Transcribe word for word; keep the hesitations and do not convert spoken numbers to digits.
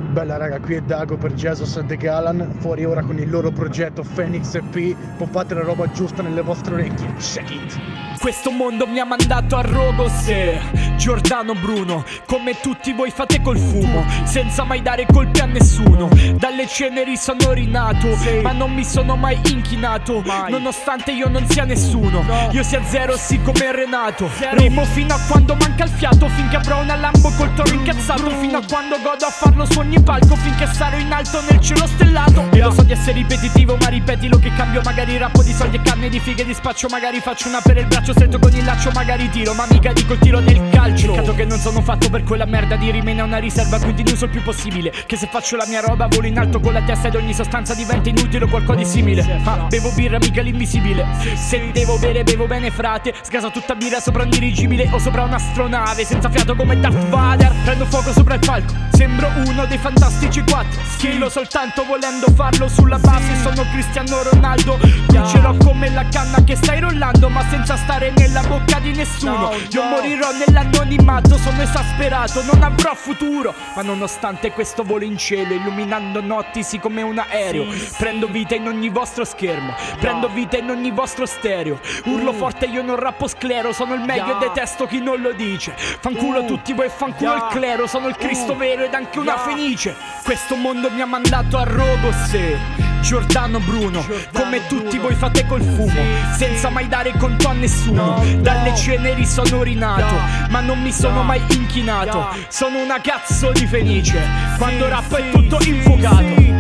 Bella raga, qui è Dago per Jesus e The Galan, fuori ora con il loro progetto Phoenix E P. Pompate la roba giusta nelle vostre orecchie, check it. Questo mondo mi ha mandato a Rogos e Giordano Bruno, come tutti voi fate col fumo, senza mai dare colpi a nessuno. Dalle ceneri sono rinato, sì, ma non mi sono mai inchinato, mai. Nonostante io non sia nessuno, no. Io sia zero sì come Renato, zero. Rimo fino a quando manca il fiato, finché avrò una Lambo col toro incazzato, fino a quando godo a farlo su ogni palco, finché sarò in alto nel cielo stellato. E lo so di essere ripetitivo, ma ripetilo che cambio. Magari rappo di soldi e canne di fighe di spaccio, magari faccio una per il braccio stretto con il laccio, magari tiro, ma mica dico il tiro del calcio. Peccato che non sono fatto per quella merda di rimane una riserva, quindi ne uso il più possibile. Che se faccio la mia roba volo in alto con la testa ed ogni sostanza diventa inutile o qualcosa di simile. Ah, bevo birra mica l'invisibile, se devo bere bevo bene frate. Sgaso tutta birra sopra un dirigibile o sopra un'astronave senza fiato come Darth Vader. Prendo fuoco sopra il palco, sembro uno dei fantastici quattro. Schillo soltanto volendo farlo sulla base, sono Cristiano Ronaldo. Vincerò come la canna che stai rollando, ma senza stare nella bocca di nessuno. Io morirò nell'anonimato, sono esasperato, non avrò futuro. Ma nonostante questo volo in cielo, illuminando notti sì come un aereo. Prendo vita in ogni vostro schermo, prendo vita in ogni vostro stereo. Urlo forte, io non rappo sclero, sono il meglio e detesto chi non lo dice. Fanculo tutti voi, fanculo il clero, sono il Cristo vero ed anche una fenice. Questo mondo mi ha mandato a Rogos e Giordano Bruno, come tutti voi fate col fumo, senza mai dare conto a nessuno. Dalle ceneri sono rinato, ma non mi sono mai inchinato. Sono una cazzo di fenice, quando rappo è tutto infuocato.